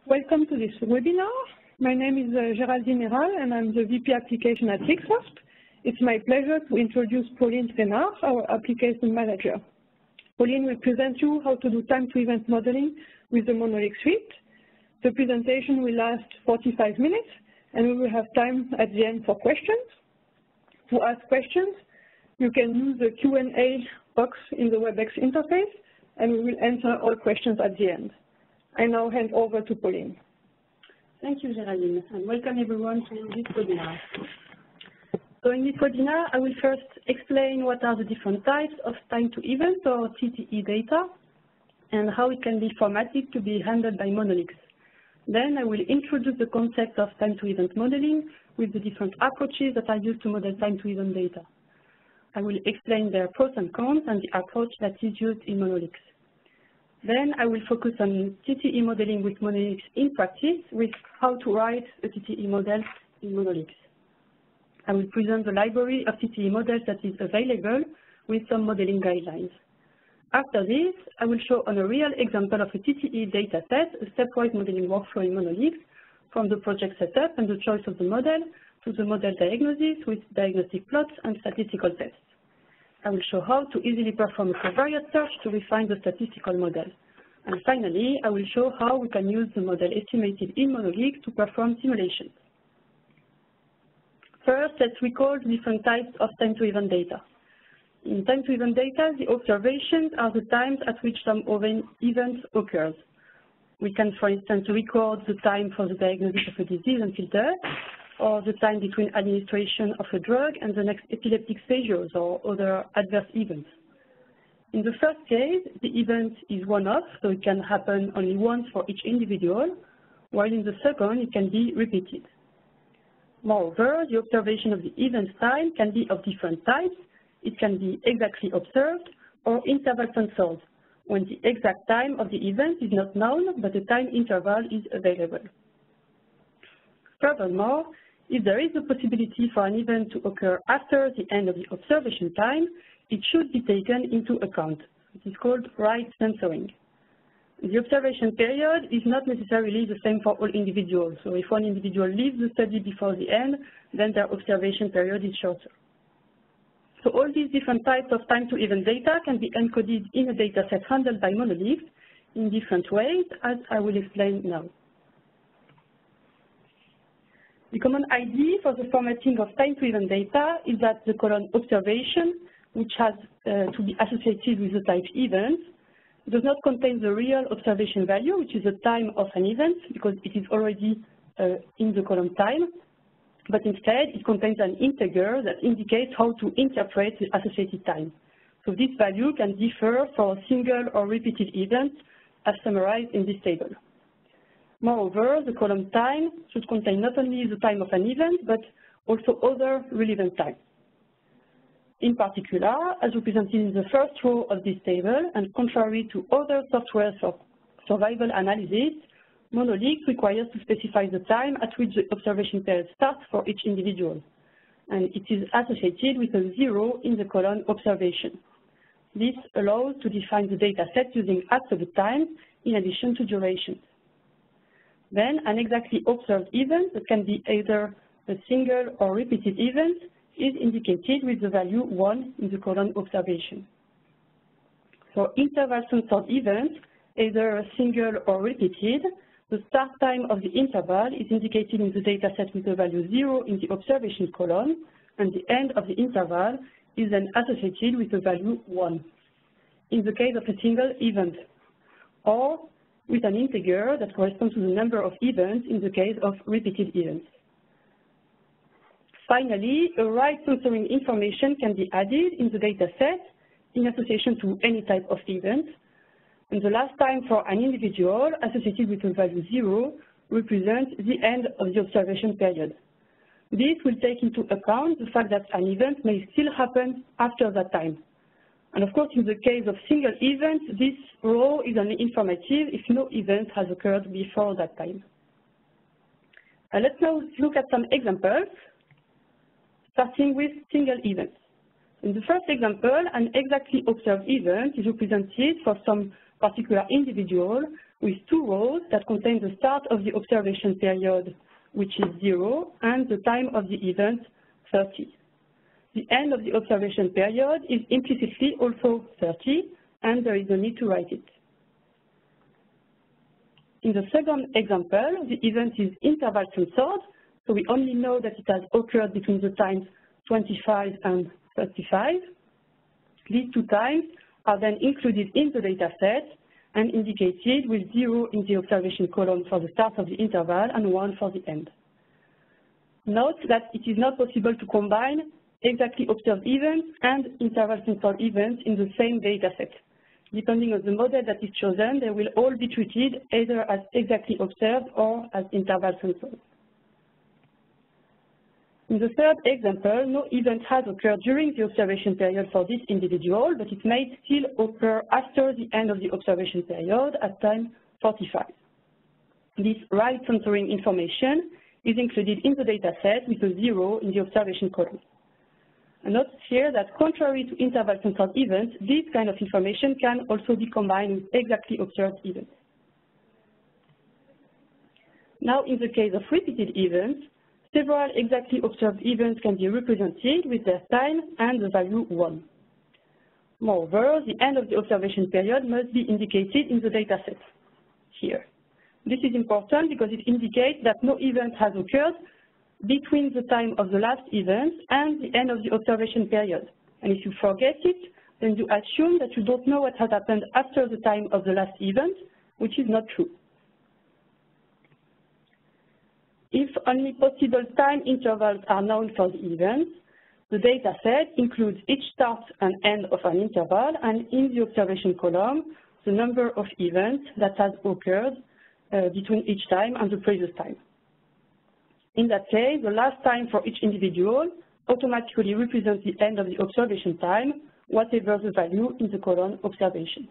Welcome to this webinar. My name is Géraldine Héral and I'm the VP Application at Lixoft. It's my pleasure to introduce Pauline Trénard, our Application Manager. Pauline will present you how to do time-to-event modeling with the Monolix suite. The presentation will last 45 minutes and we will have time at the end for questions. To ask questions, you can use the Q&A box in the WebEx interface and we will answer all questions at the end. I now hand over to Pauline. Thank you, Géraldine, and welcome everyone to this webinar. So in this webinar, I will first explain what are the different types of time-to-event or TTE data and how it can be formatted to be handled by Monolix. Then I will introduce the concept of time-to-event modeling with the different approaches that are used to model time-to-event data. I will explain their pros and cons and the approach that is used in Monolix. Then I will focus on TTE modeling with Monolix in practice with how to write a TTE model in Monolix. I will present the library of TTE models that is available with some modeling guidelines. After this, I will show on a real example of a TTE dataset a stepwise modeling workflow in Monolix from the project setup and the choice of the model to the model diagnosis with diagnostic plots and statistical tests. I will show how to easily perform a covariate search to refine the statistical model. And finally, I will show how we can use the model estimated in Monolix to perform simulations. First, let's recall the different types of time-to-event data. In time-to-event data, the observations are the times at which some event occurs. We can, for instance, record the time for the diagnosis of a disease until death, or the time between administration of a drug and the next epileptic seizures or other adverse events. In the first case, the event is one-off, so it can happen only once for each individual, while in the second, it can be repeated. Moreover, the observation of the event time can be of different types. It can be exactly observed or interval censored, when the exact time of the event is not known, but the time interval is available. Furthermore, if there is a possibility for an event to occur after the end of the observation time, it should be taken into account. It is called right censoring. The observation period is not necessarily the same for all individuals. So if one individual leaves the study before the end, then their observation period is shorter. So all these different types of time-to-event data can be encoded in a dataset handled by Monolix in different ways, as I will explain now. The common idea for the formatting of time-to-event data is that the column observation, which has to be associated with the type event, does not contain the real observation value, which is the time of an event, because it is already in the column time, but instead it contains an integer that indicates how to interpret the associated time. So this value can differ for single or repeated events as summarized in this table. Moreover, the column time should contain not only the time of an event, but also other relevant times. In particular, as represented in the first row of this table, and contrary to other software for survival analysis, Monolix requires to specify the time at which the observation period starts for each individual. And it is associated with a 0 in the column observation. This allows to define the data set using absolute times in addition to duration. Then an exactly observed event that can be either a single or repeated event is indicated with the value 1 in the column observation. For interval censored events, either a single or repeated, the start time of the interval is indicated in the dataset with the value 0 in the observation column, and the end of the interval is then associated with the value 1 in the case of a single event, or with an integer that corresponds to the number of events in the case of repeated events. Finally, a right censoring information can be added in the dataset in association to any type of event, and the last time for an individual associated with the value 0 represents the end of the observation period. This will take into account the fact that an event may still happen after that time. And of course, in the case of single events, this row is only informative if no event has occurred before that time. Let's now look at some examples, starting with single events. In the first example, an exactly observed event is represented for some particular individual with two rows that contain the start of the observation period, which is 0, and the time of the event, 30. The end of the observation period is implicitly also 30, and there is no need to write it. In the second example, the event is interval censored, so we only know that it has occurred between the times 25 and 35. These two times are then included in the data set and indicated with 0 in the observation column for the start of the interval and 1 for the end. Note that it is not possible to combine exactly observed events and interval censored events in the same data set. Depending on the model that is chosen, they will all be treated either as exactly observed or as interval censored. In the third example, no event has occurred during the observation period for this individual, but it may still occur after the end of the observation period at time 45. This right censoring information is included in the data set with a 0 in the observation column. And note here that contrary to interval censored events, this kind of information can also be combined with exactly observed events. Now, in the case of repeated events, several exactly observed events can be represented with their time and the value 1. Moreover, the end of the observation period must be indicated in the data set here. This is important because it indicates that no event has occurred between the time of the last event and the end of the observation period. And if you forget it, then you assume that you don't know what has happened after the time of the last event, which is not true. If only possible time intervals are known for the events, the data set includes each start and end of an interval, and in the observation column, the number of events that has occurred between each time and the previous time. In that case, the last time for each individual automatically represents the end of the observation time, whatever the value in the column observation.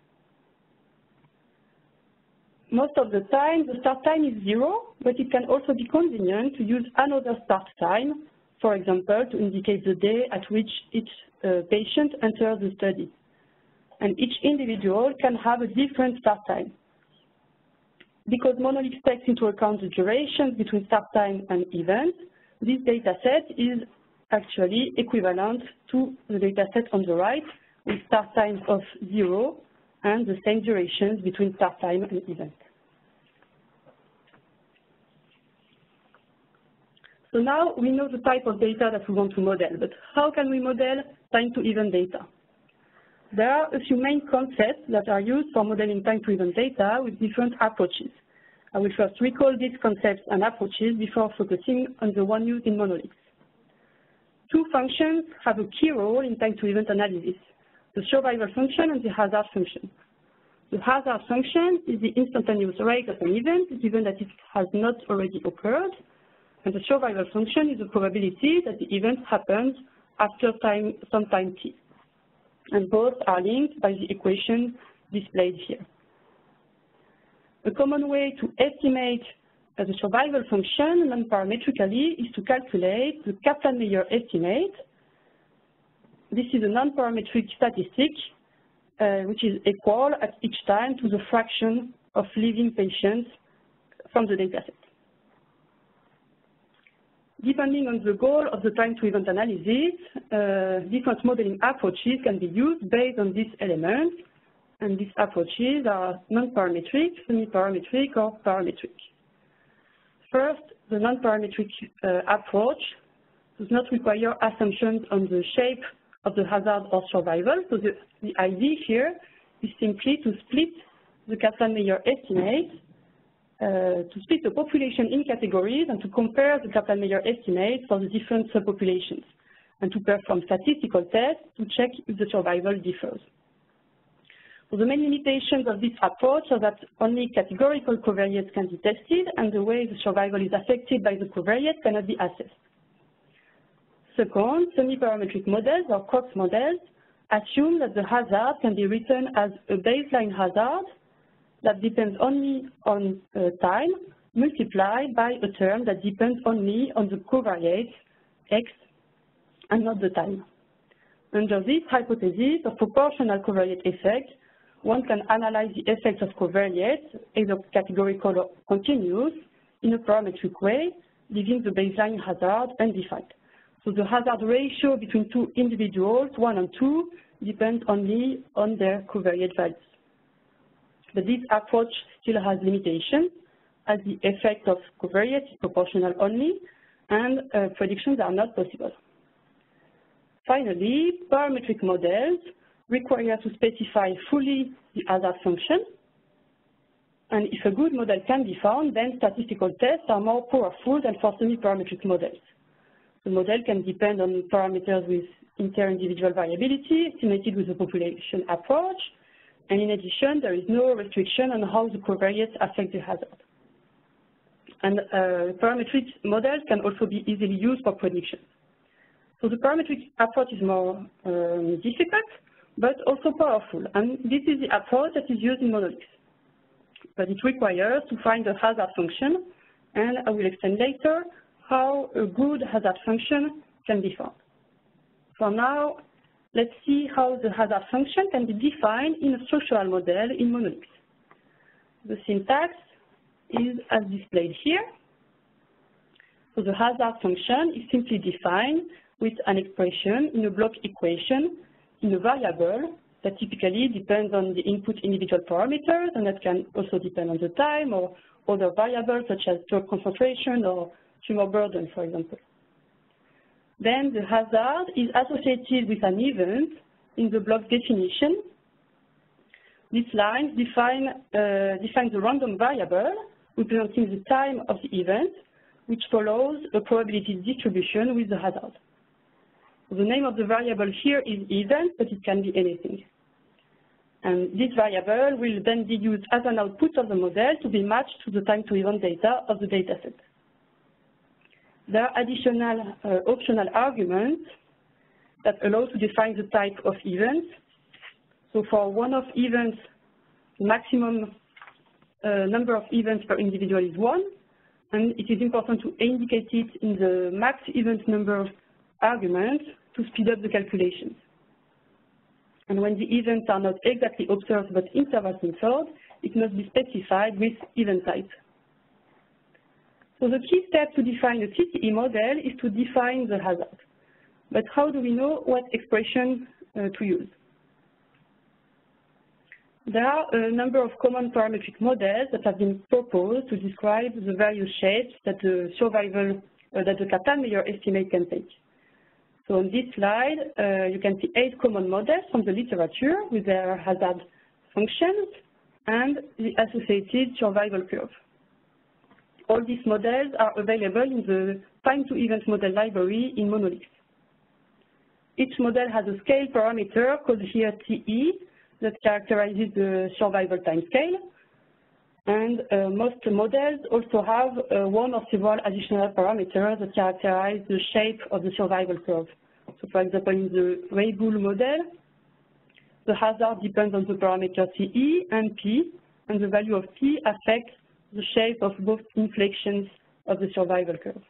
Most of the time, the start time is 0, but it can also be convenient to use another start time, for example, to indicate the day at which each patient enters the study. And each individual can have a different start time. Because Monolix takes into account the durations between start time and event, this data set is actually equivalent to the data set on the right, with start times of 0 and the same durations between start time and event. So now we know the type of data that we want to model, but how can we model time to event data? There are a few main concepts that are used for modeling time to event data with different approaches. I will first recall these concepts and approaches before focusing on the one used in Monolix. Two functions have a key role in time to event analysis, the survival function and the hazard function. The hazard function is the instantaneous rate of an event given that it has not already occurred, and the survival function is the probability that the event happens after some time t. And both are linked by the equation displayed here. A common way to estimate the survival function non-parametrically is to calculate the Kaplan-Meier estimate. This is a non-parametric statistic which is equal at each time to the fraction of living patients from the dataset. Depending on the goal of the time to event analysis, different modeling approaches can be used based on this element. And these approaches are non-parametric, semi-parametric, or parametric. First, the non-parametric approach does not require assumptions on the shape of the hazard or survival. So the idea here is simply to split the Kaplan-Meier estimate, to split the population in categories and to compare the Kaplan-Meier estimate for the different subpopulations, and to perform statistical tests to check if the survival differs. So the main limitations of this approach are that only categorical covariates can be tested, and the way the survival is affected by the covariate cannot be assessed. Second, semi-parametric models or Cox models assume that the hazard can be written as a baseline hazard that depends only on time multiplied by a term that depends only on the covariate x and not the time. Under this hypothesis of proportional covariate effect, one can analyze the effects of covariates, either categorical or continuous, in a parametric way, leaving the baseline hazard undefined. So the hazard ratio between two individuals, 1 and 2, depends only on their covariate values. But this approach still has limitations, as the effect of covariates is proportional only, and predictions are not possible. Finally, parametric models require to specify fully the hazard function, and if a good model can be found, then statistical tests are more powerful than for semi-parametric models. The model can depend on parameters with inter-individual variability, estimated with the population approach, and in addition, there is no restriction on how the covariates affect the hazard. And parametric models can also be easily used for prediction. So the parametric approach is more difficult, but also powerful. And this is the approach that is used in monoliths. But it requires to find the hazard function, and I will explain later how a good hazard function can be found. For now, let's see how the hazard function can be defined in a structural model in monoliths. The syntax is as displayed here. So the hazard function is simply defined with an expression in a block equation in a variable that typically depends on the input individual parameters, and that can also depend on the time or other variables such as drug concentration or tumor burden, for example. Then the hazard is associated with an event in the block definition. This line defines the random variable representing the time of the event, which follows a probability distribution with the hazard. The name of the variable here is event, but it can be anything. And this variable will then be used as an output of the model to be matched to the time to event data of the dataset. There are additional optional arguments that allow to define the type of events. So for one-off events, the maximum number of events per individual is 1, and it is important to indicate it in the max event number argument to speed up the calculations. And when the events are not exactly observed but intervals inferred, it must be specified with event type. So the key step to define a TTE model is to define the hazard. But how do we know what expression to use? There are a number of common parametric models that have been proposed to describe the various shapes that the Kaplan-Meier estimate can take. So on this slide, you can see 8 common models from the literature with their hazard functions and the associated survival curve. All these models are available in the time-to-event model library in Monolith. Each model has a scale parameter called here TE that characterizes the survival time scale. And most models also have one or several additional parameters that characterize the shape of the survival curve. So for example, in the Weibull model, the hazard depends on the parameter TE and P, and the value of P affects the shape of both inflections of the survival curve.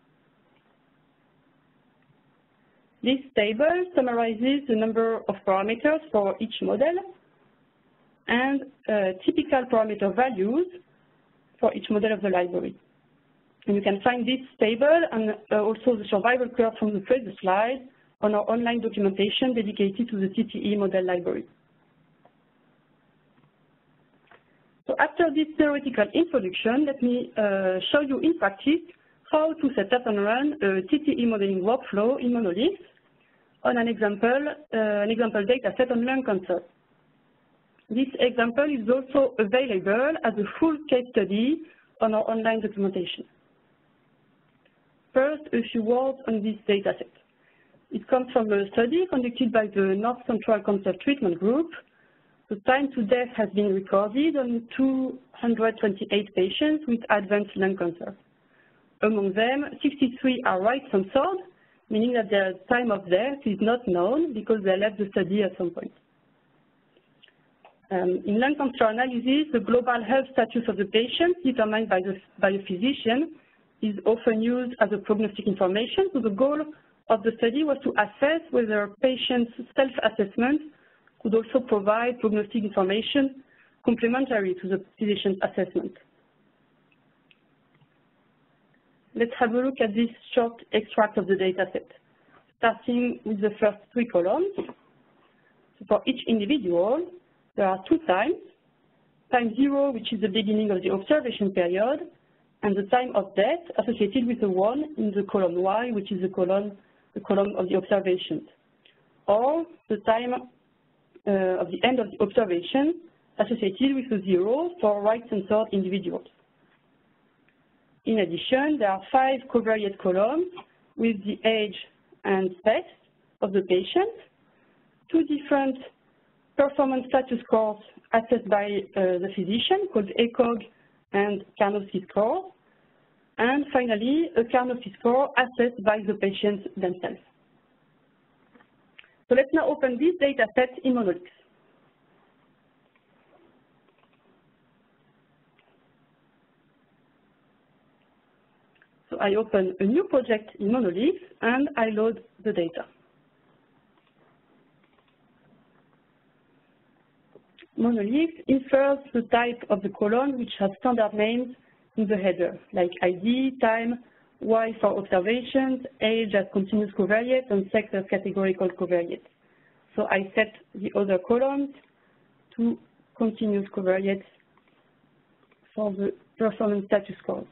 This table summarizes the number of parameters for each model and typical parameter values for each model of the library. And you can find this table and also the survival curve from the previous slide on our online documentation dedicated to the TTE model library. So after this theoretical introduction, let me show you in practice how to set up and run a TTE modeling workflow in Monolith on an example data set on lung cancer. This example is also available as a full case study on our online documentation. First, a few words on this data set. It comes from a study conducted by the North Central Cancer Treatment Group. The time to death has been recorded on 228 patients with advanced lung cancer. Among them, 63 are right-censored, meaning that their time of death is not known because they left the study at some point. In lung cancer analysis, the global health status of the patient determined by a physician is often used as a prognostic information. So the goal of the study was to assess whether a patient's self-assessment could also provide prognostic information complementary to the physician's assessment. Let's have a look at this short extract of the dataset, starting with the first 3 columns. So for each individual, there are 2 times, time 0, which is the beginning of the observation period, and the time of death associated with a 1 in the column Y, which is the column of the observations, or the time of the end of the observation associated with a 0 for right-censored individuals. In addition, there are 5 covariate columns with the age and sex of the patient, 2 different performance status scores assessed by the physician called ECOG and Karnofsky score, and finally a Karnofsky score assessed by the patients themselves. So let's now open this data set in Monolix. So I open a new project in Monolix and I load the data. Monolix infers the type of the column which has standard names in the header, like ID, time, Y for observations, age as continuous covariate, and sex as categorical covariate. So I set the other columns to continuous covariates for the performance status scores.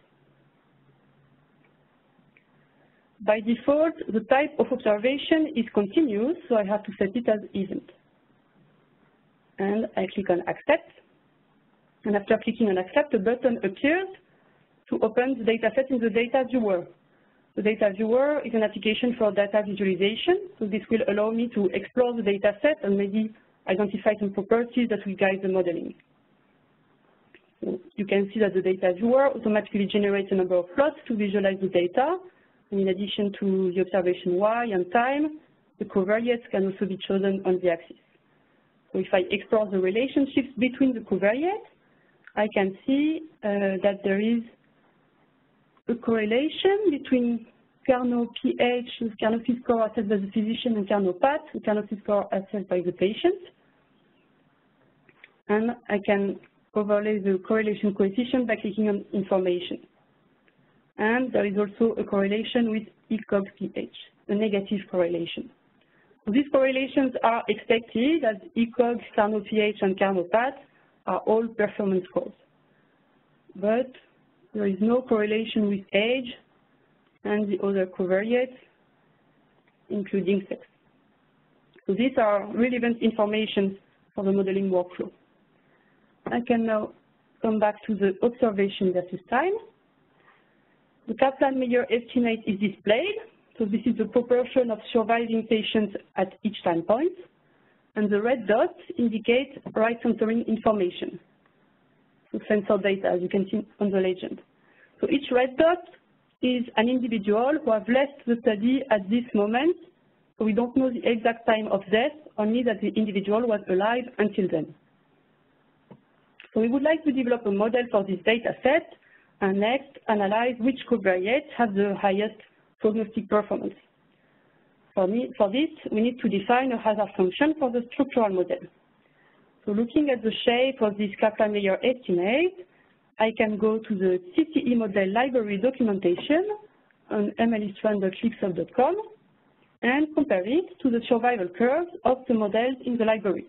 By default, the type of observation is continuous, so I have to set it as event. And I click on accept. And after clicking on accept, a button appears to open the dataset in the data viewer. The data viewer is an application for data visualization, so this will allow me to explore the dataset and maybe identify some properties that will guide the modeling. So you can see that the data viewer automatically generates a number of plots to visualize the data. And in addition to the observation Y and time, the covariates can also be chosen on the axis. So if I explore the relationships between the covariates, I can see that there is a correlation between Karnaugh pH, the Karnofsky score assessed by the physician, and Karnaugh PAT, the Karnofsky score assessed by the patient. And I can overlay the correlation coefficient by clicking on information. And there is also a correlation with ECOG pH, a negative correlation. So these correlations are expected as ECOG, Karnaugh pH, and Karnaugh PAT are all performance scores. But there is no correlation with age and the other covariates, including sex. So these are relevant information for the modeling workflow. I can now come back to the observation versus time. The Kaplan-Meier estimate is displayed. So this is the proportion of surviving patients at each time point. And the red dots indicate right censoring information. So sensor data, as you can see on the legend. So each red dot is an individual who have left the study at this moment. So we don't know the exact time of death, only that the individual was alive until then. So we would like to develop a model for this data set and next analyze which covariates have the highest prognostic performance. For this, we need to define a hazard function for the structural model. So looking at the shape of this Kaplan-Meier estimate, I can go to the CTE model library documentation on mlstrand.lixoft.com and compare it to the survival curves of the models in the library.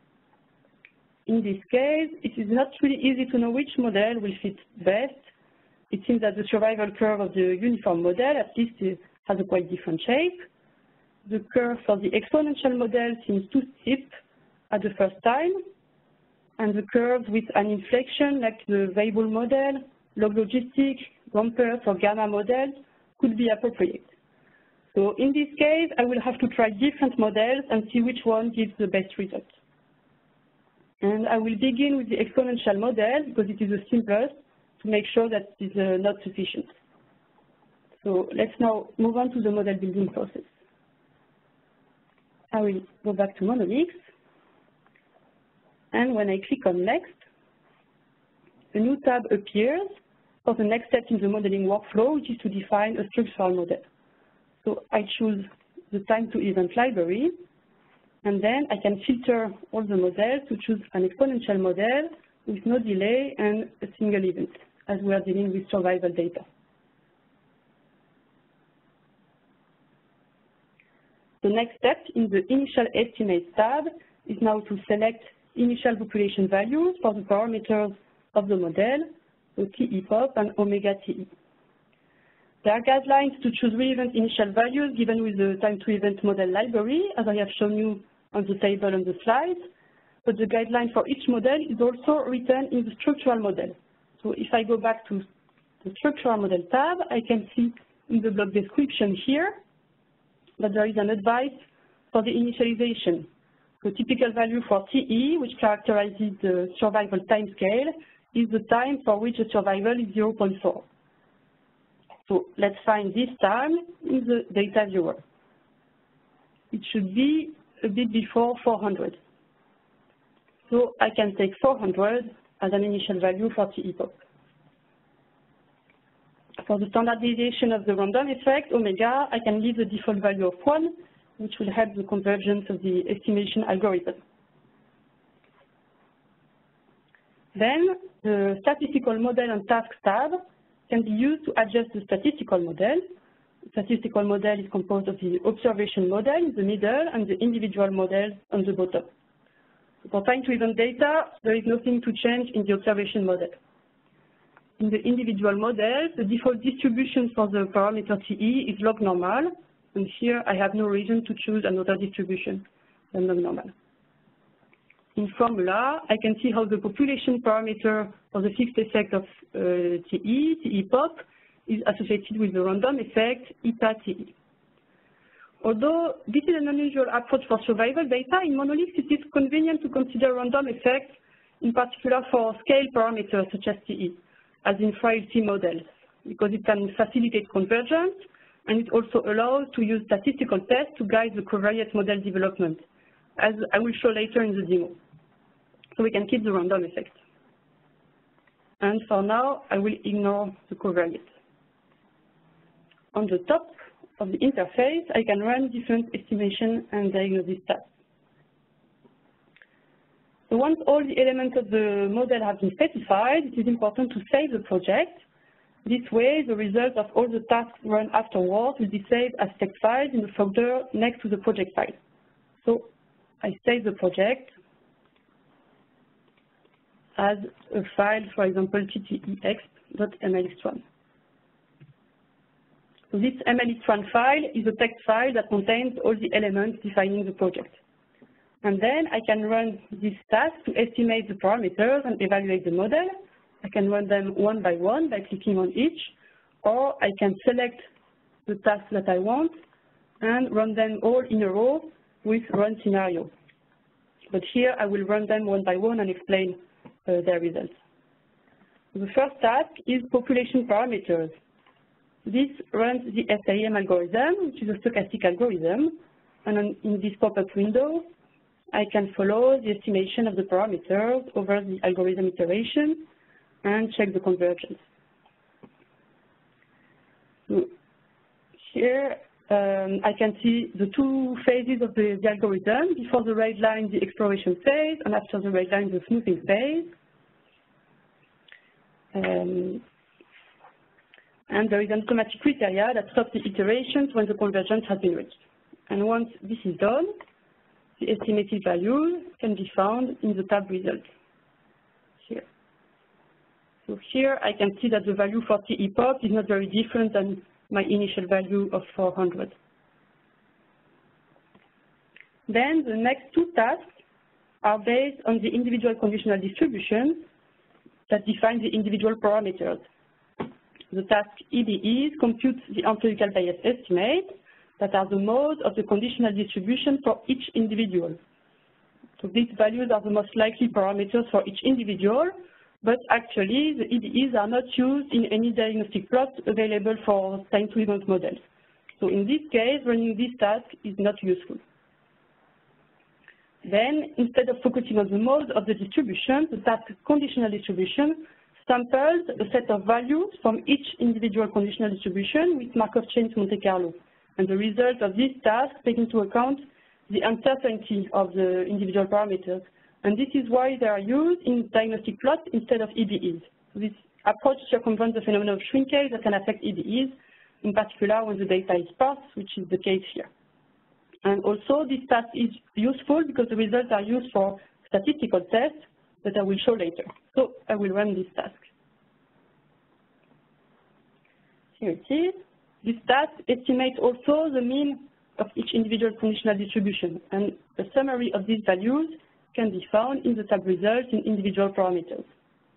In this case, it is not really easy to know which model will fit best. It seems that the survival curve of the uniform model, at least, has a quite different shape. The curve for the exponential model seems too steep at the first time, and the curves with an inflection like the Weibull model, log logistic, Gompers, or gamma models could be appropriate. So in this case, I will have to try different models and see which one gives the best result. And I will begin with the exponential model because it is the simplest to make sure that it is not sufficient. So let's now move on to the model building process. I will go back to Monolix, and when I click on Next, a new tab appears for the next step in the modeling workflow, which is to define a structural model. So I choose the time to event library, And then I can filter all the models to choose an exponential model with no delay and a single event, as we are dealing with survival data. The next step in the Initial Estimates tab is now to select initial population values for the parameters of the model, so TE-POP and omega TE. There are guidelines to choose relevant initial values given with the time-to-event model library, as I have shown you on the table on the slides, but the guideline for each model is also written in the structural model. So if I go back to the structural model tab, I can see in the block description here that there is an advice for the initialization. The typical value for TE, which characterizes the survival timescale, is the time for which the survival is 0.4. So let's find this time in the data viewer. It should be a bit before 400. So I can take 400 as an initial value for TE-POP. For the standardization of the random effect, omega, I can leave the default value of 1, which will help the convergence of the estimation algorithm. Then the statistical model and tasks tab can be used to adjust the statistical model. The statistical model is composed of the observation model in the middle and the individual models on the bottom. For time-to-event data, there is nothing to change in the observation model. In the individual model, the default distribution for the parameter TE is log normal, and here I have no reason to choose another distribution than log normal. In formula, I can see how the population parameter for the fixed effect of TE-POP is associated with the random effect eta-TE. Although this is an unusual approach for survival data, in monoliths it is convenient to consider random effects, in particular for scale parameters such as TE, as in frailty models, because it can facilitate convergence, and it also allows to use statistical tests to guide the covariate model development, as I will show later in the demo. So we can keep the random effect. And for now, I will ignore the covariate. On the top of the interface, I can run different estimation and diagnosis tasks. So once all the elements of the model have been specified, it is important to save the project. This way, the results of all the tasks run afterwards will be saved as text files in the folder next to the project file. So I save the project as a file, for example, ttex.mlx1. So this mlx1 file is a text file that contains all the elements defining the project. And then I can run this task to estimate the parameters and evaluate the model. I can run them one by one by clicking on each, or I can select the task that I want and run them all in a row with run scenario. But here I will run them one by one and explain their results. The first task is population parameters. This runs the SAM algorithm, which is a stochastic algorithm, and in this pop-up window, I can follow the estimation of the parameters over the algorithm iteration and check the convergence. So here I can see the two phases of the algorithm. Before the red line, the exploration phase, and after the red line, the smoothing phase. And there is an automatic criteria that stops the iterations when the convergence has been reached. And once this is done, the estimated values can be found in the tab results here. So here I can see that the value for TE-POP is not very different than my initial value of 400. Then the next two tasks are based on the individual conditional distribution that defines the individual parameters. The task EBEs computes the empirical bias estimate that are the modes of the conditional distribution for each individual. So these values are the most likely parameters for each individual, but actually the EBEs are not used in any diagnostic plots available for time-to-event models. So in this case, running this task is not useful. Then, instead of focusing on the modes of the distribution, the task conditional distribution samples a set of values from each individual conditional distribution with Markov chains Monte Carlo. And the result of this task takes into account the uncertainty of the individual parameters. And this is why they are used in diagnostic plots instead of EBEs. So this approach circumvents the phenomenon of shrinkage that can affect EBEs, in particular when the data is sparse, which is the case here. And also, this task is useful because the results are used for statistical tests that I will show later. So I will run this task. Here it is. This task estimates also the mean of each individual conditional distribution, and a summary of these values can be found in the tab results in individual parameters.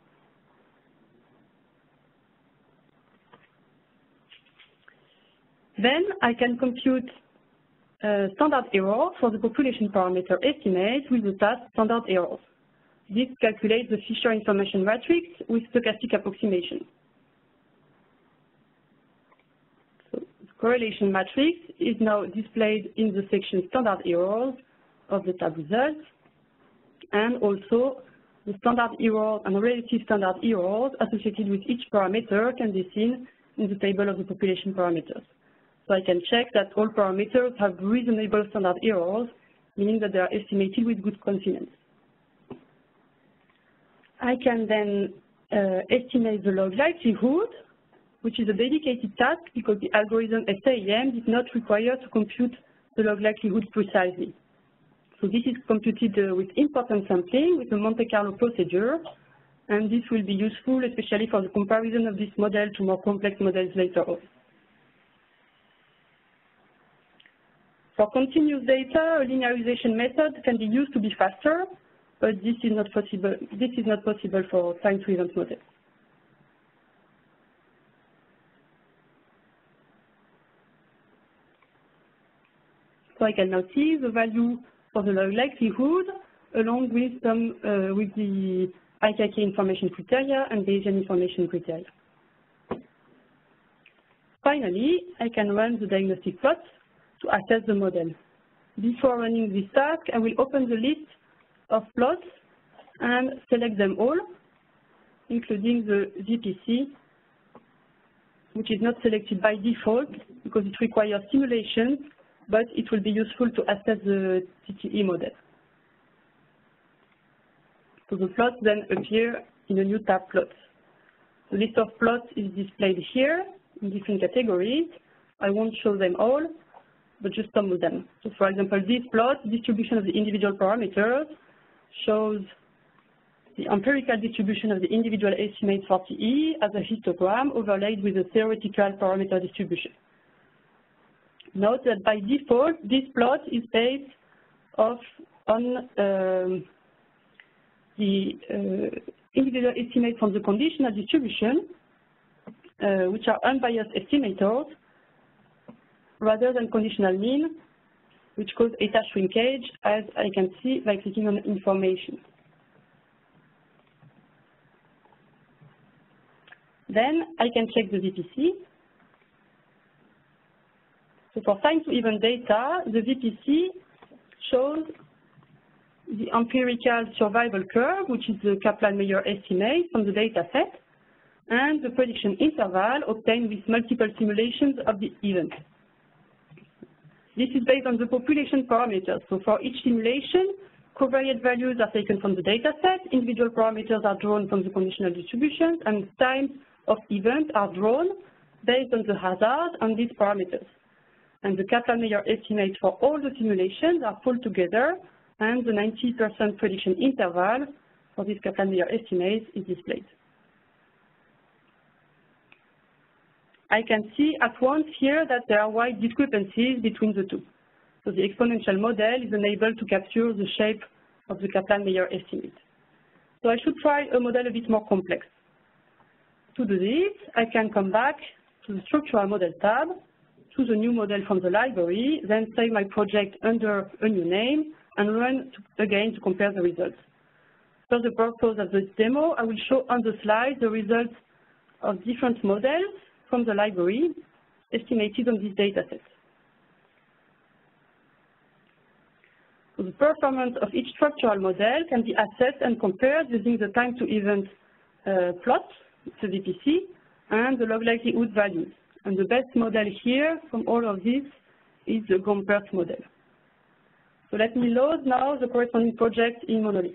Then I can compute standard error for the population parameter estimate with the task standard errors. This calculates the Fisher information matrix with stochastic approximation. So the correlation matrix is now displayed in the section standard errors of the tab results, and also the standard errors and relative standard errors associated with each parameter can be seen in the table of the population parameters. So I can check that all parameters have reasonable standard errors, meaning that they are estimated with good confidence. I can then estimate the log likelihood, which is a dedicated task because the algorithm SAEM did not require to compute the log likelihood precisely. So this is computed with importance sampling with a Monte Carlo procedure, and this will be useful especially for the comparison of this model to more complex models later on. For continuous data, a linearization method can be used to be faster, but this is not possible. This is not possible for time-to-event models. So I can now see the value for the log likelihood along with some with the IKK information criteria and Bayesian information criteria. Finally, I can run the diagnostic plots to assess the model. Before running this task, I will open the list of plots and select them all, including the VPC, which is not selected by default because it requires simulations, but it will be useful to assess the TTE model. So the plots then appear in a new tab, Plots. The list of plots is displayed here in different categories. I won't show them all, but just some of them. So for example, this plot, distribution of the individual parameters, shows the empirical distribution of the individual estimates for TE as a histogram overlaid with a theoretical parameter distribution. Note that by default, this plot is based on the individual estimates from the conditional distribution, which are unbiased estimators, rather than conditional mean, which cause eta shrinkage, as I can see by clicking on information. Then I can check the VPC. So for time-to-event data, the VPC shows the empirical survival curve, which is the Kaplan-Meier estimate from the data set, and the prediction interval obtained with multiple simulations of the event. This is based on the population parameters. So for each simulation, covariate values are taken from the data set, individual parameters are drawn from the conditional distributions, and times of event are drawn based on the hazard on these parameters. And the Kaplan-Meier estimates for all the simulations are pulled together, and the 90% prediction interval for this Kaplan-Meier estimate is displayed. I can see at once here that there are wide discrepancies between the two. So the exponential model is unable to capture the shape of the Kaplan-Meier estimate. So I should try a model a bit more complex. To do this, I can come back to the structural model tab, choose a new model from the library, then save my project under a new name, and run again to compare the results. For the purpose of this demo, I will show on the slide the results of different models from the library estimated on this dataset. So the performance of each structural model can be assessed and compared using the time-to-event plot, the VPC, and the log likelihood values. And the best model here from all of this is the Gompert model. So let me load now the corresponding project in Monolix.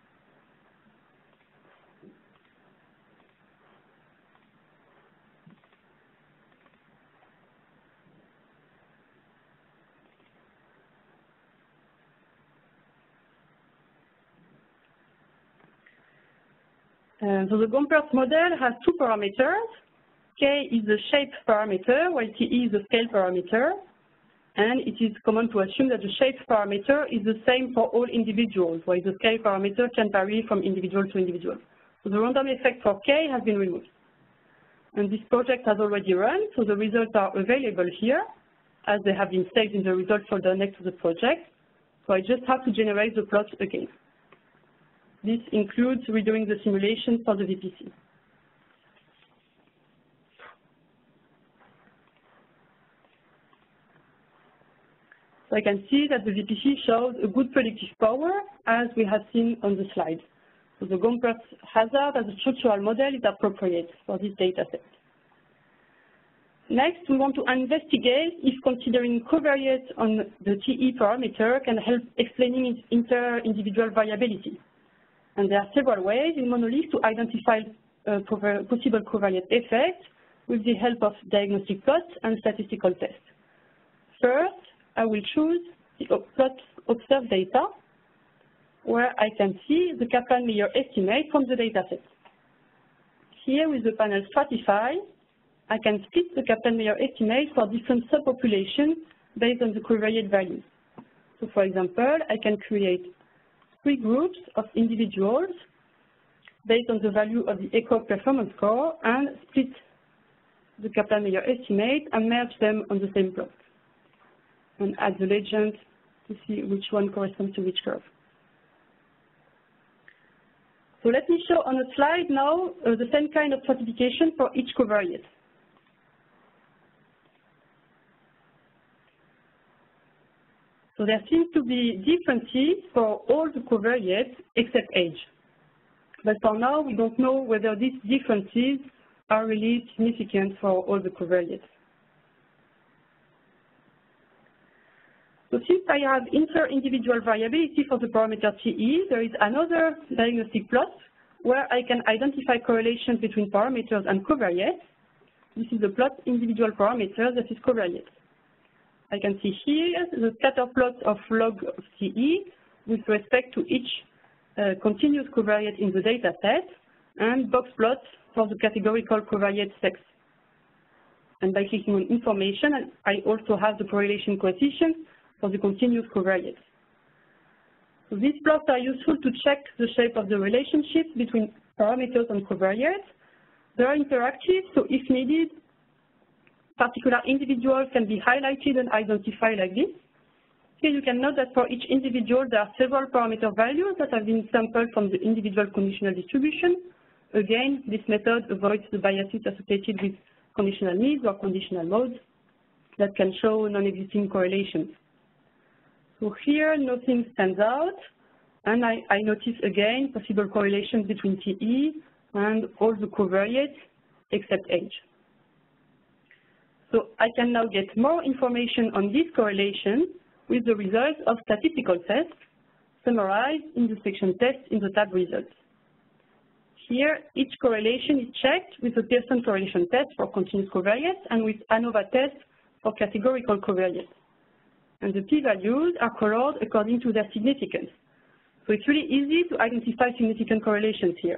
So the Gompers model has two parameters. K is the shape parameter, while TE is the scale parameter. And it is common to assume that the shape parameter is the same for all individuals, while the scale parameter can vary from individual to individual. So the random effect for K has been removed. And this project has already run, so the results are available here, as they have been saved in the results folder next to the project. So I just have to generate the plot again. This includes redoing the simulation for the VPC. So I can see that the VPC shows a good predictive power, as we have seen on the slide. So the Gompers hazard as a structural model is appropriate for this data set. Next, we want to investigate if considering covariates on the TE parameter can help explaining its inter-individual variability. And there are several ways in Monolix to identify possible covariate effects with the help of diagnostic plots and statistical tests. First, I will choose the plot observed data, where I can see the Kaplan-Meier estimate from the dataset. Here, with the panel Stratify, I can split the Kaplan-Meier estimate for different subpopulations based on the covariate values. So, for example, I can create 3 groups of individuals based on the value of the ECOG performance score and split the Kaplan-Meier estimate and merge them on the same plot, and add the legend to see which one corresponds to which curve. So let me show on a slide now the same kind of stratification for each covariate. So there seems to be differences for all the covariates except age. But for now, we don't know whether these differences are really significant for all the covariates. So since I have inter-individual variability for the parameter TE, there is another diagnostic plot where I can identify correlations between parameters and covariates. This is the plot individual parameters that is covariate. I can see here the scatter plot of log of TE with respect to each continuous covariate in the data set, and box plots for the categorical covariate sex. And by clicking on information, I also have the correlation coefficient for the continuous covariates. So these plots are useful to check the shape of the relationships between parameters and covariates. They are interactive, so if needed, particular individuals can be highlighted and identified like this. Here you can note that for each individual there are several parameter values that have been sampled from the individual conditional distribution. Again, this method avoids the biases associated with conditional needs or conditional modes that can show non-existing correlations. So here nothing stands out, and I notice again possible correlations between TE and all the covariates except age. So I can now get more information on this correlation with the results of statistical tests summarized in the section test in the tab results. Here, each correlation is checked with the Pearson correlation test for continuous covariates and with ANOVA test for categorical covariates. And the p-values are colored according to their significance. So it's really easy to identify significant correlations here.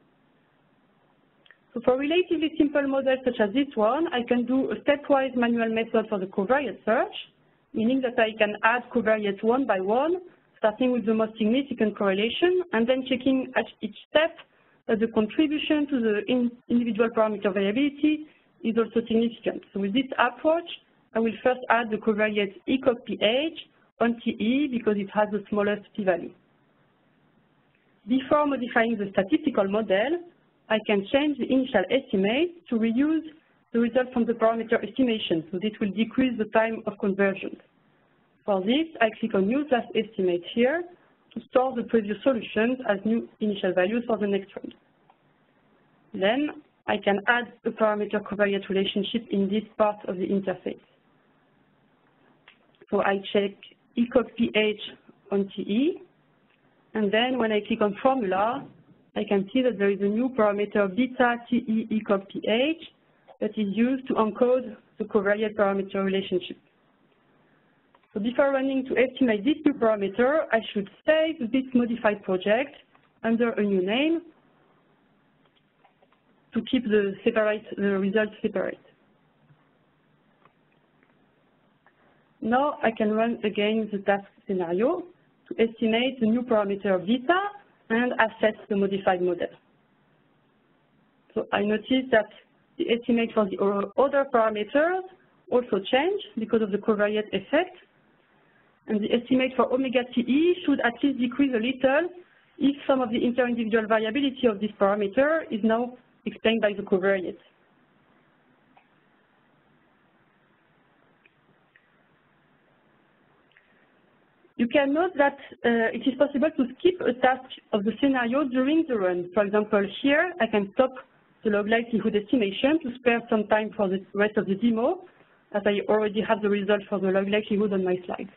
So for relatively simple models such as this one, I can do a stepwise manual method for the covariate search, meaning that I can add covariates one by one, starting with the most significant correlation, and then checking at each step that the contribution to the individual parameter variability is also significant. So with this approach, I will first add the covariate ECOG-PH on TE because it has the smallest p-value. Before modifying the statistical model, I can change the initial estimate to reuse the result from the parameter estimation, so this will decrease the time of conversion. For this, I click on Use Last Estimate here to store the previous solutions as new initial values for the next round. Then I can add a parameter covariate relationship in this part of the interface. So I check ECOG-PH on TE. And then when I click on formula, I can see that there is a new parameter beta TE ECOG pH that is used to encode the covariate parameter relationship. So before running to estimate this new parameter, I should save this modified project under a new name to keep the results separate. Now I can run again the task scenario to estimate the new parameter beta and assess the modified model. So I notice that the estimate for the other parameters also change because of the covariate effect. And the estimate for omega TE should at least decrease a little if some of the inter-individual variability of this parameter is now explained by the covariate. You can note that it is possible to skip a task of the scenario during the run. For example, here I can stop the log likelihood estimation to spare some time for the rest of the demo, as I already have the result for the log likelihood on my slide.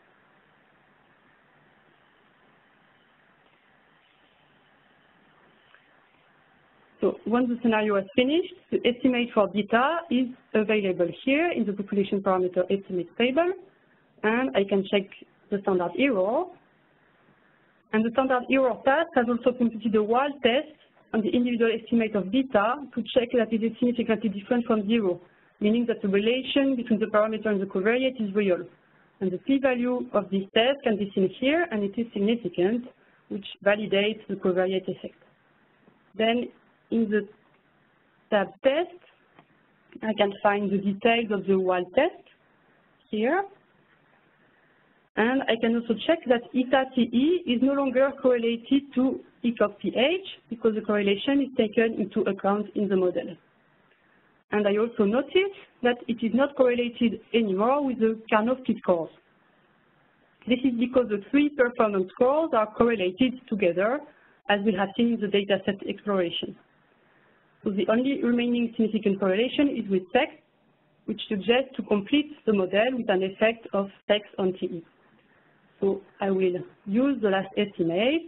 So once the scenario is finished, the estimate for beta is available here in the population parameter estimate table, and I can check the standard error. And the standard error task has also computed a wild test on the individual estimate of beta to check that it is significantly different from 0, meaning that the relation between the parameter and the covariate is real. And the p-value of this test can be seen here, and it is significant, which validates the covariate effect. Then in the tab test, I can find the details of the wild test here. And I can also check that eta TE is no longer correlated to ECOG pH because the correlation is taken into account in the model. And I also notice that it is not correlated anymore with the Karnaugh scores. This is because the three performance scores are correlated together, as we have seen in the dataset exploration. So the only remaining significant correlation is with sex, which suggests to complete the model with an effect of sex on TE. So I will use the last estimate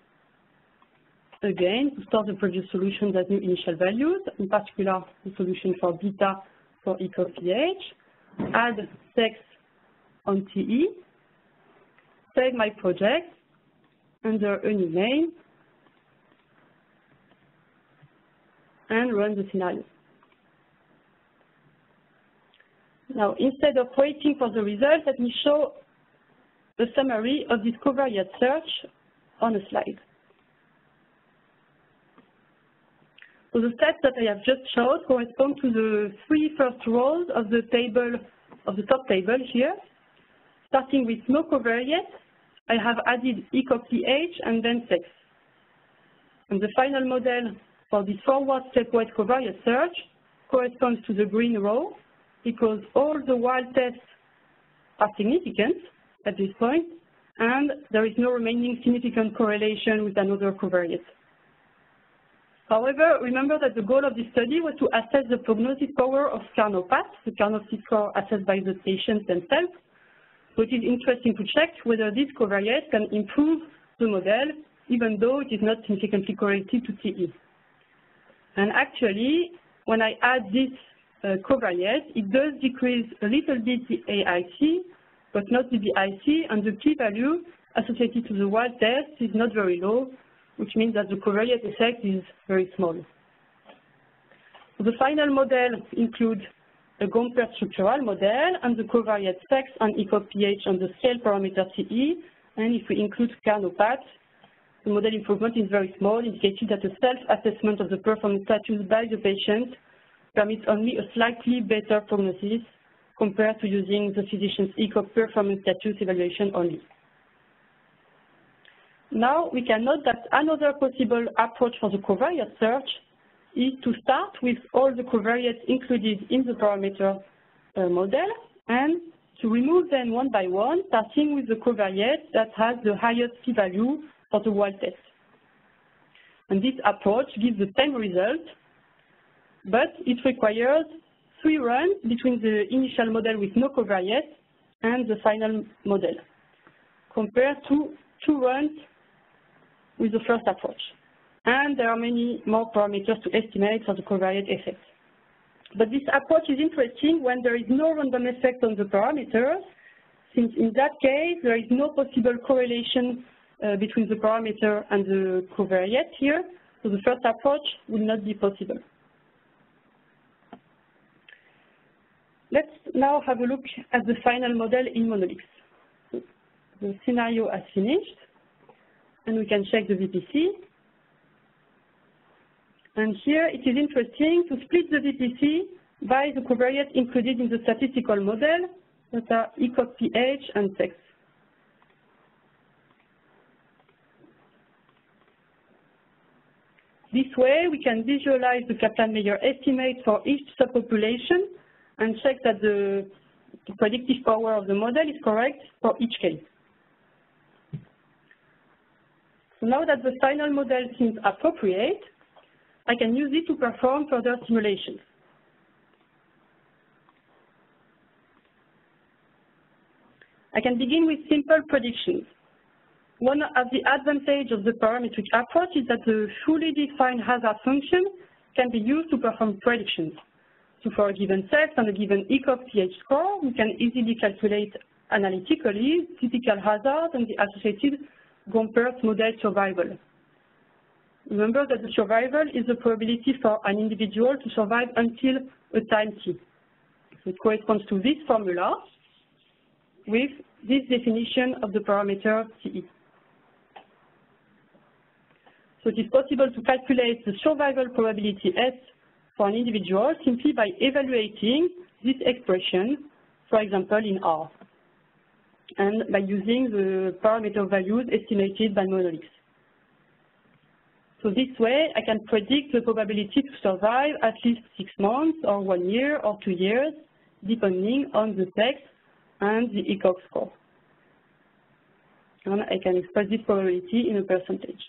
again to store the previous solutions as new initial values, in particular the solution for beta for ECOG pH, add sex on TE, save my project under a new name, and run the scenario. Now, instead of waiting for the result, let me show a summary of this covariate search on a slide. So the steps that I have just showed correspond to the three first rows of the table, of the top table here. Starting with no covariate, I have added ECOG pH and then sex. And the final model for this forward stepwise covariate search corresponds to the green row because all the wild tests are significant at this point, and there is no remaining significant correlation with another covariate. However, remember that the goal of this study was to assess the prognosis power of Karnaugh path, the Karnaugh score assessed by the patients themselves. So it is interesting to check whether this covariate can improve the model, even though it is not significantly correlated to TE. And actually, when I add this covariate, it does decrease a little bit the AIC, but not the BIC, and the p-value associated to the wild test is not very low, which means that the covariate effect is very small. So the final model includes a Gompertz structural model and the covariate sex and ECOG pH on the scale parameter TE, and if we include Karnaugh path, the model improvement is very small, indicating that a self-assessment of the performance status by the patient permits only a slightly better prognosis compared to using the physician's ECOG performance status evaluation only. Now we can note that another possible approach for the covariate search is to start with all the covariates included in the parameter model and to remove them one by one, starting with the covariate that has the highest p-value for the wild test. And this approach gives the same result, but it requires 3 runs between the initial model with no covariate and the final model. compared to 2 runs with the first approach. And there are many more parameters to estimate for the covariate effect. But this approach is interesting when there is no random effect on the parameters, since in that case there is no possible correlation between the parameter and the covariate here, so the first approach will not be possible. Let's now have a look at the final model in Monolix. So the scenario has finished, and we can check the VPC. And here it is interesting to split the VPC by the covariate included in the statistical model, that are ECOG pH and sex. This way we can visualize the Kaplan-Meier estimate for each subpopulation and check that the predictive power of the model is correct for each case. So now that the final model seems appropriate, I can use it to perform further simulations. I can begin with simple predictions. One of the advantages of the parametric approach is that the fully defined hazard function can be used to perform predictions. So for a given sex and a given ECOG pH score, we can easily calculate analytically typical hazard and the associated Gompertz model survival. Remember that the survival is the probability for an individual to survive until a time t. So it corresponds to this formula with this definition of the parameter TE. So it is possible to calculate the survival probability S for an individual simply by evaluating this expression, for example, in R, and by using the parameter values estimated by Monolix. So this way, I can predict the probability to survive at least 6 months or 1 year or 2 years, depending on the sex and the ECOG score. And I can express this probability in a percentage.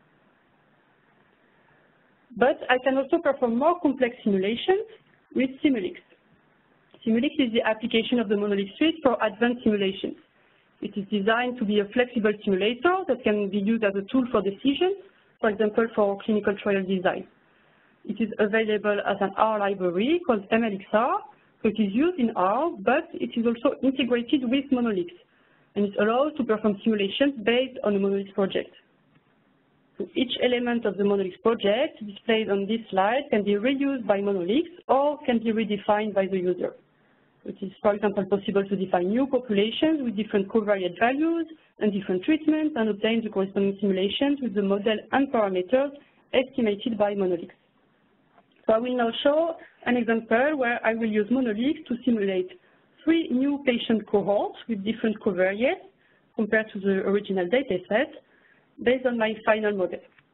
But I can also perform more complex simulations with Simulix. Simulix is the application of the Monolix suite for advanced simulations. It is designed to be a flexible simulator that can be used as a tool for decisions, for example, for clinical trial design. It is available as an R library called MLXR, so it is used in R, but it is also integrated with Monolix, and it allows to perform simulations based on a Monolix project. So each element of the Monolix project displayed on this slide can be reused by Monolix or can be redefined by the user. It is, for example, possible to define new populations with different covariate values and different treatments and obtain the corresponding simulations with the model and parameters estimated by Monolix. So I will now show an example where I will use Monolix to simulate 3 new patient cohorts with different covariates compared to the original dataset based on my final model.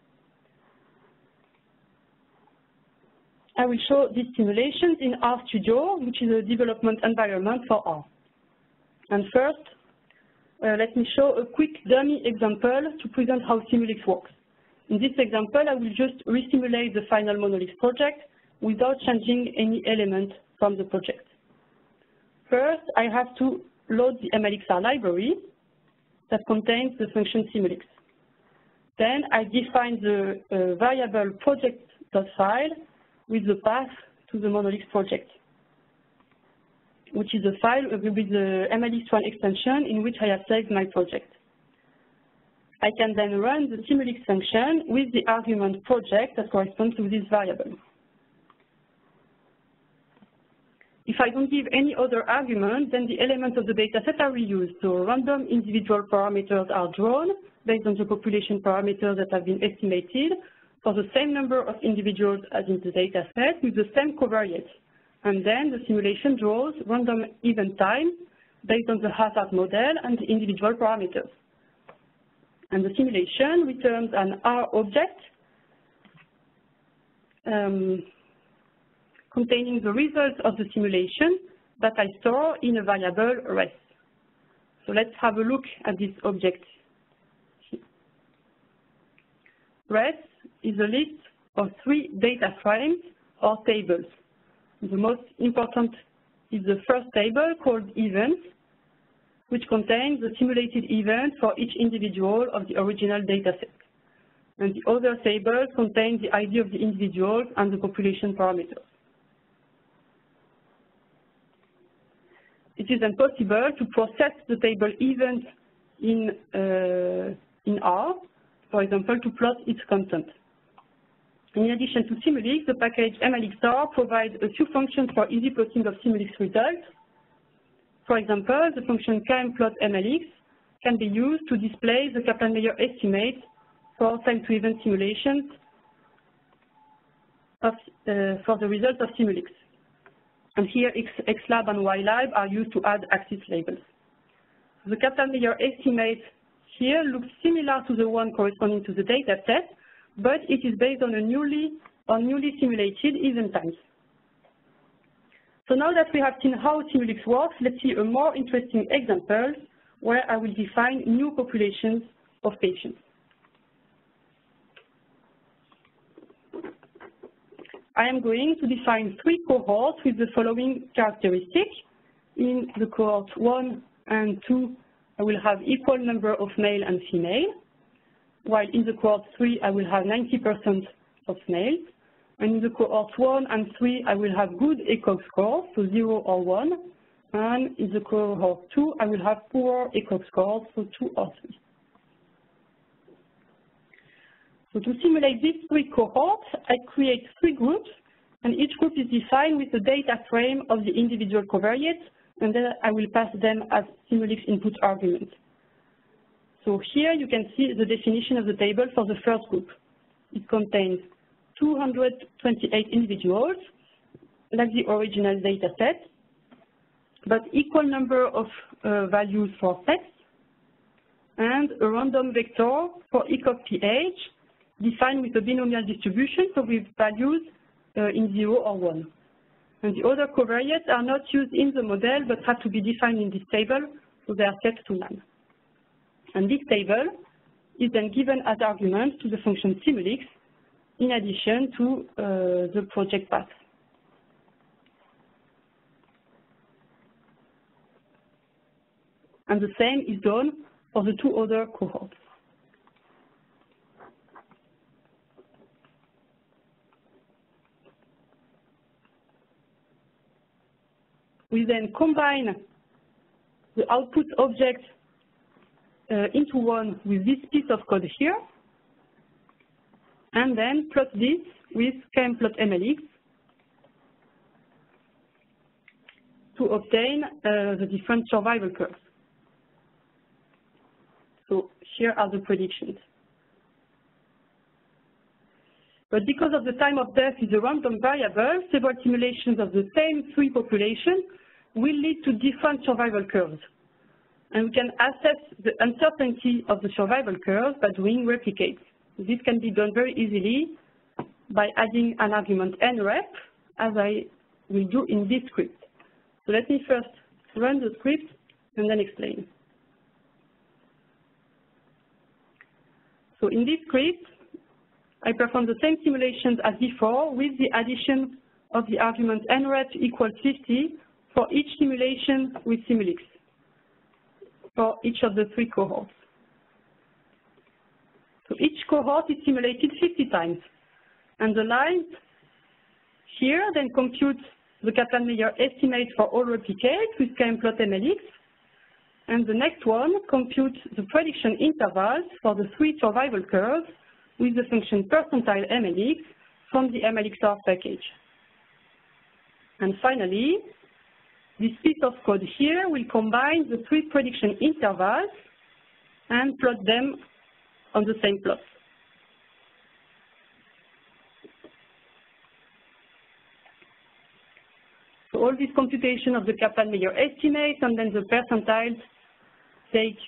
I will show these simulations in RStudio, which is a development environment for R. And first, let me show a quick dummy example to present how Simulix works. In this example, I will just resimulate the final Monolix project without changing any element from the project. First, I have to load the MLXR library that contains the function Simulix. Then I define the variable project.file with the path to the Monolix project, which is a file with the MLX1 extension in which I have saved my project. I can then run the Simulix function with the argument project that corresponds to this variable. If I don't give any other argument, then the elements of the dataset are reused. So random individual parameters are drawn based on the population parameters that have been estimated for the same number of individuals as in the dataset with the same covariates. And then the simulation draws random event time based on the hazard model and the individual parameters. And the simulation returns an R object containing the results of the simulation that I store in a variable res. So let's have a look at this object. Res is a list of 3 data frames or tables. The most important is the first table called events, which contains the simulated event for each individual of the original dataset. And the other tables contain the ID of the individuals and the population parameters. It is then possible to process the table event in R, for example, to plot its content. In addition to Simulix, the package MLXR provides a few functions for easy plotting of Simulix results. For example, the function kmplotMLX can be used to display the Kaplan-Meier estimate for time-to-event simulations for the results of Simulix. And here XLab and YLab are used to add axis labels. The Kaplan-Meier estimate here looks similar to the one corresponding to the data set, but it is based on newly simulated event times. So now that we have seen how Simulix works, let's see a more interesting example where I will define new populations of patients. I am going to define 3 cohorts with the following characteristic. In the cohort 1 and 2, I will have equal number of male and female, while in the cohort 3, I will have 90% of males. And in the cohort 1 and 3, I will have good ECOG scores, so 0 or 1. And in the cohort 2, I will have poor ECOG scores, so 2 or 3. So to simulate these 3 cohorts, I create 3 groups, and each group is defined with the data frame of the individual covariates, and then I will pass them as Simulix input arguments. So here you can see the definition of the table for the first group. It contains 228 individuals, like the original data set, but equal number of values for sex, and a random vector for ECOG pH, defined with a binomial distribution, so with values in 0 or 1. And the other covariates are not used in the model, but have to be defined in this table, so they are set to none. And this table is then given as argument to the function Simulix, in addition to the project path. And the same is done for the 2 other cohorts. We then combine the output object into one with this piece of code here, and then plot this with kmplotMLX to obtain the different survival curves. So here are the predictions. But because of the time of death is a random variable, several simulations of the same 3 populations will lead to different survival curves. And we can assess the uncertainty of the survival curves by doing replicates. This can be done very easily by adding an argument nrep, as I will do in this script. So let me first run the script and then explain. So in this script, I perform the same simulations as before with the addition of the argument nrep equals 50 for each simulation with Simulix, for each of the 3 cohorts. So each cohort is simulated 50 times. And the lines here then compute the Kaplan-Meier estimate for all replicates with kmplotMLX. And the next one computes the prediction intervals for the 3 survival curves with the function percentile_MLX from the MLXR package. And finally, this piece of code here will combine the 3 prediction intervals and plot them on the same plot. So all this computation of the Kaplan-Meier estimates and then the percentiles take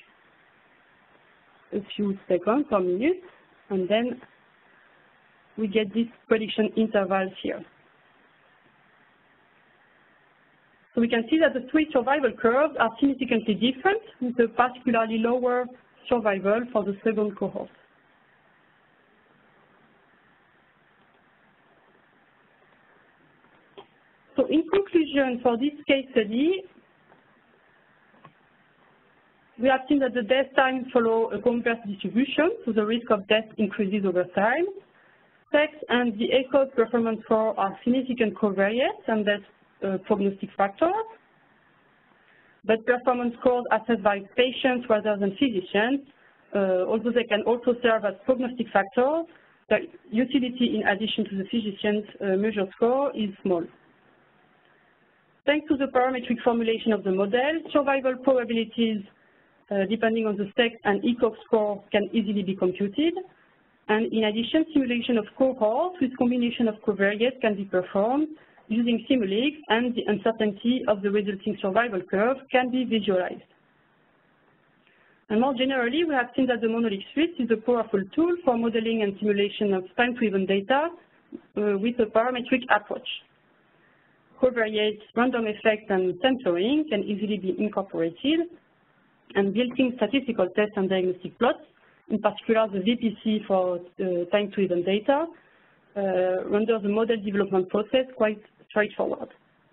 a few seconds or minutes, and then we get these prediction intervals here. So we can see that the 3 survival curves are significantly different, with a particularly lower survival for the second cohort. So in conclusion, for this case study, we have seen that the death times follow a converse distribution, so the risk of death increases over time. Sex and the ECOG performance score are significant covariates and that's prognostic factors. But performance scores assessed by patients rather than physicians, although they can also serve as prognostic factors, the utility in addition to the physician's measure score is small. Thanks to the parametric formulation of the model, survival probabilities depending on the sex and ECOG score can easily be computed. And in addition, simulation of cohorts with combination of covariates can be performed using Simulink, and the uncertainty of the resulting survival curve can be visualized. And more generally, we have seen that the Monolix suite is a powerful tool for modeling and simulation of time-to-event data with a parametric approach. Covariates, random effects, and centering can easily be incorporated, and built-in statistical tests and diagnostic plots, in particular the VPC for time-to-event data, render the model development process quite straightforward.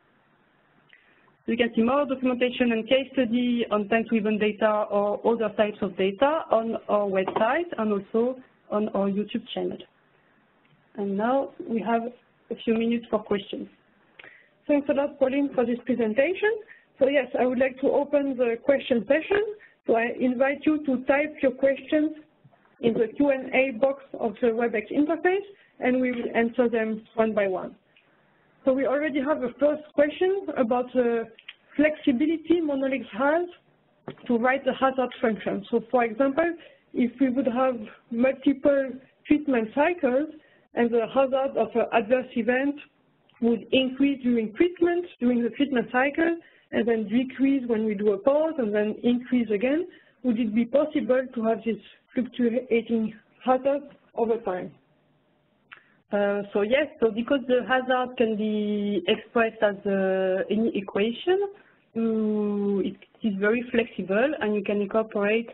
You can see more documentation and case study on time-to-event data or other types of data on our website and also on our YouTube channel. And now we have a few minutes for questions. Thanks a lot, Pauline, for this presentation. So yes, I would like to open the question session. So I invite you to type your questions in the Q&A box of the WebEx interface, and we will answer them one by one. So we already have a first question about the flexibility Monolix has to write the hazard function. So for example, if we would have multiple treatment cycles and the hazard of an adverse event would increase during treatment, during the treatment cycle, and then decrease when we do a pause and then increase again, would it be possible to have this fluctuating hazard over time? So yes, so because the hazard can be expressed as any equation, it is very flexible, and you can incorporate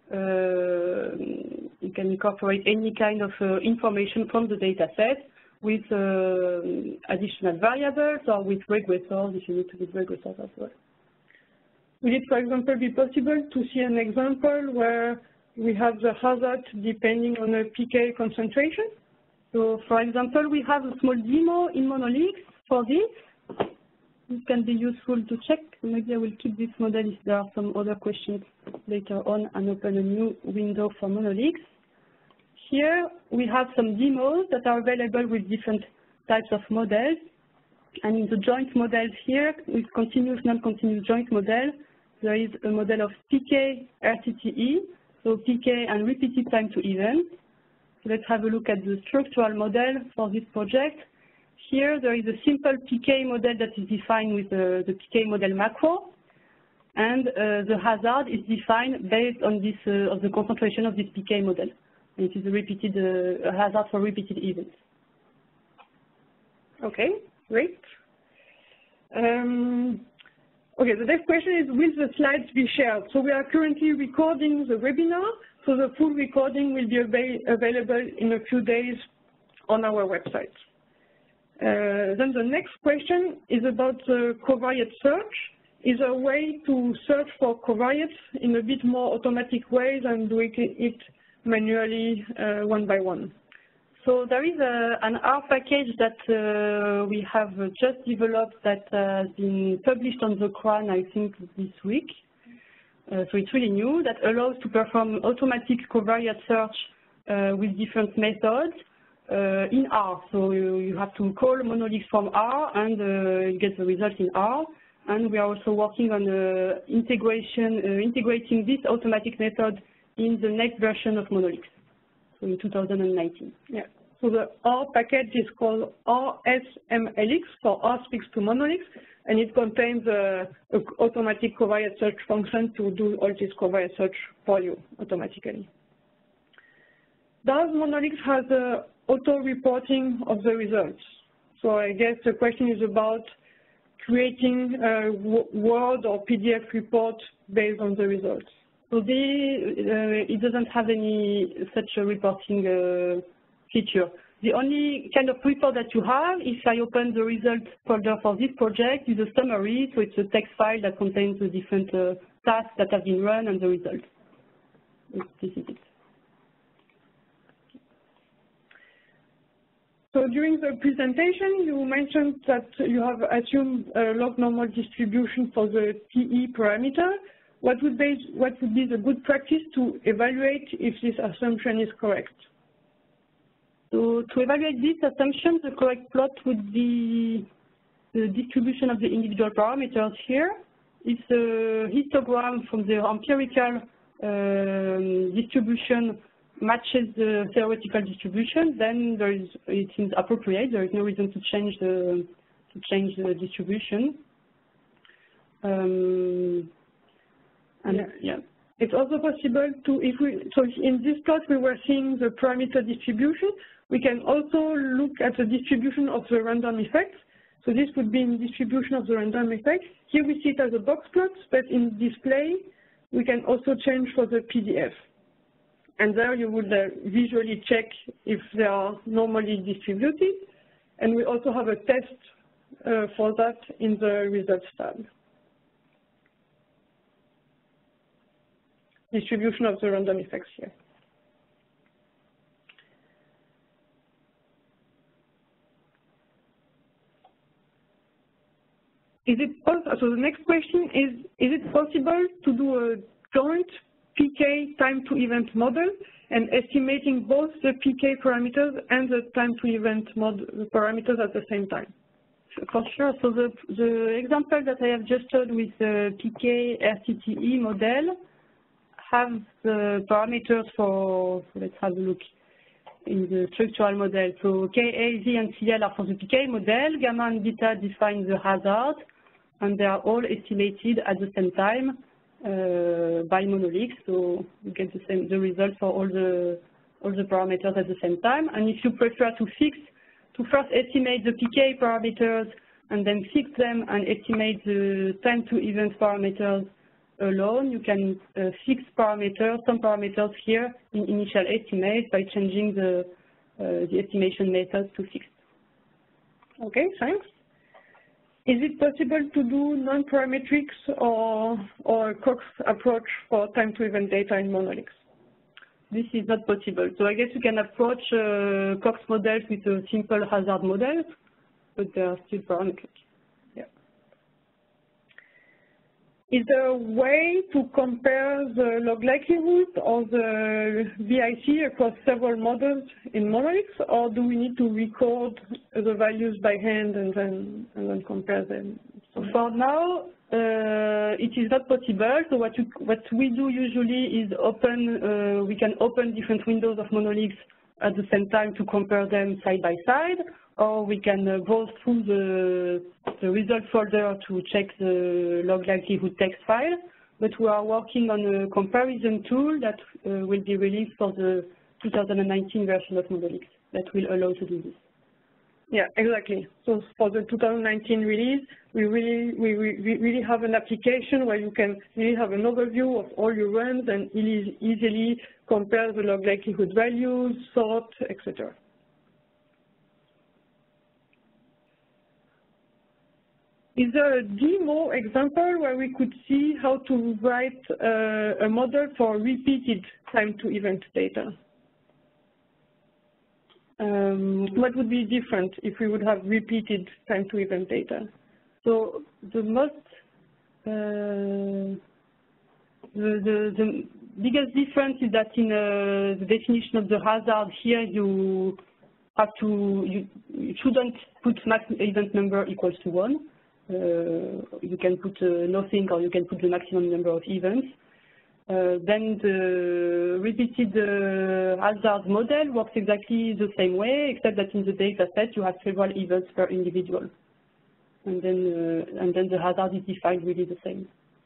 any kind of information from the data set with additional variables or with regressors if you need to use regressors as well. Will it, for example, be possible to see an example where we have the hazard depending on a PK concentration? So, for example, we have a small demo in Monolix for this. It can be useful to check. Maybe I will keep this model if there are some other questions later on and open a new window for Monolix. Here we have some demos that are available with different types of models. And in the joint models here, with continuous, non-continuous joint model, there is a model of PK RTTE, so PK and repeated time to event. So let's have a look at the structural model for this project. Here there is a simple PK model that is defined with the PK model macro, and the hazard is defined based on this of the concentration of this PK model. And it is a repeated hazard for repeated events. Okay, great. Okay, the next question is, will the slides be shared? So we are currently recording the webinar, so the full recording will be available in a few days on our website. Then the next question is about covariate search. Is there a way to search for covariates in a bit more automatic way than doing it manually one by one? So there is an R package that we have just developed that has been published on the CRAN, I think, this week. So it's really new, that allows to perform automatic covariate search with different methods in R. So you have to call Monolix from R and you get the result in R. And we are also working on integrating this automatic method in the next version of Monolix. In 2019. Yeah. So the R package is called RSMLX, for R speaks to Monolix, and it contains an automatic covariate search function to do all this covariate search for you automatically. Does Monolix have the auto-reporting of the results? So I guess the question is about creating a Word or PDF report based on the results. So it doesn't have any such a reporting feature. The only kind of report that you have, if I open the result folder for this project, is a summary. So it's a text file that contains the different tasks that have been run and the result. This is it. So during the presentation, you mentioned that you have assumed a log normal distribution for the TE parameter. What would be the good practice to evaluate if this assumption is correct? So to evaluate this assumption, the correct plot would be the distribution of the individual parameters here. It's a histogram from the empirical distribution matches the theoretical distribution, then it seems appropriate. There is no reason to change the distribution. Yeah. It's also possible to, so in this plot we were seeing the parameter distribution. We can also look at the distribution of the random effects. So this would be in distribution of the random effects. Here we see it as a box plot, but in display we can also change for the PDF. And there you would visually check if they are normally distributed. And we also have a test for that in the results tab. Distribution of the random effects here. So the next question is it possible to do a joint PK time to event model and estimating both the PK parameters and the time to event parameters at the same time? For sure. So the example that I have just showed with the PK RTTE model have the parameters for, let's have a look in the structural model. So K, A, Z, and CL are for the PK model. Gamma and beta define the hazard, and they are all estimated at the same time by Monolix. So you get the result for all the parameters at the same time. And if you prefer to first estimate the PK parameters and then fix them and estimate the time to event parameters alone, you can fix parameters, some parameters here in initial estimate by changing the estimation method to fixed. Okay, thanks. Is it possible to do non-parametrics or Cox approach for time to event data in Monolix? This is not possible. So I guess you can approach Cox models with a simple hazard model, but they are still parametric. Yeah. Is there a way to compare the log likelihood or the BIC across several models in Monolix, or do we need to record the values by hand and then compare them? So for now, it is not possible. So what we do usually is we can open different windows of Monolix at the same time to compare them side by side, or we can go through the result folder to check the log likelihood text file. But we are working on a comparison tool that will be released for the 2019 version of Monolix that will allow to do this. Yeah, exactly. So for the 2019 release, we really have an application where you can really have an overview of all your runs and easily compare the log likelihood values, sort, etc. Is there a demo example where we could see how to write a model for repeated time to event data? What would be different if we would have repeated time to event data? So the biggest difference is that in the definition of the hazard here, you shouldn't put max event number equals to 1. You can put nothing, or you can put the maximum number of events. Then the repeated hazard model works exactly the same way, except that in the data set you have several events per individual, and then the hazard is defined really the same.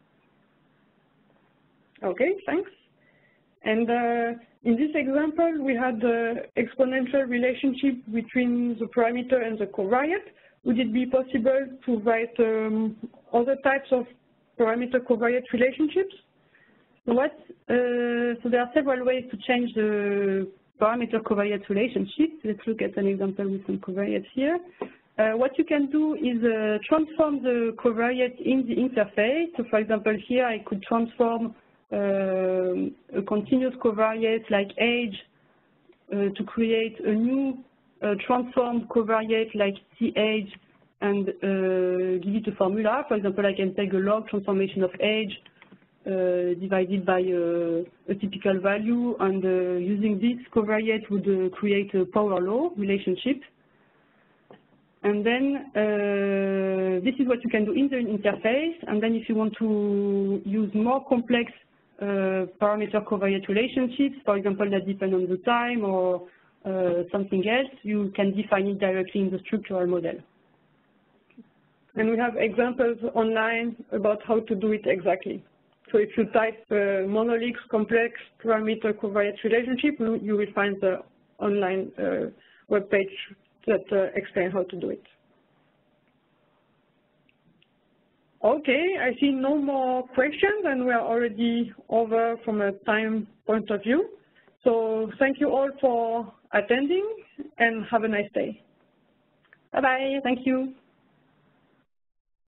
Okay, thanks. And in this example, we had the exponential relationship between the parameter and the covariate. Would it be possible to write other types of parameter covariate relationships? So there are several ways to change the parameter covariate relationships. Let's look at an example with some covariates here. What you can do is transform the covariate in the interface. So for example, here I could transform a continuous covariate like age to create a new transformed covariate like age and give it a formula. For example, I can take a log transformation of age divided by a typical value, and using this covariate would create a power law relationship. And then this is what you can do in the interface. And then if you want to use more complex parameter covariate relationships, for example, that depend on the time or something else, you can define it directly in the structural model. And we have examples online about how to do it exactly. So if you type Monolix complex parameter covariate relationship, you will find the online webpage that explains how to do it. Okay, I see no more questions, and we are already over from a time point of view. So thank you all for attending, and have a nice day. Bye-bye. Thank you.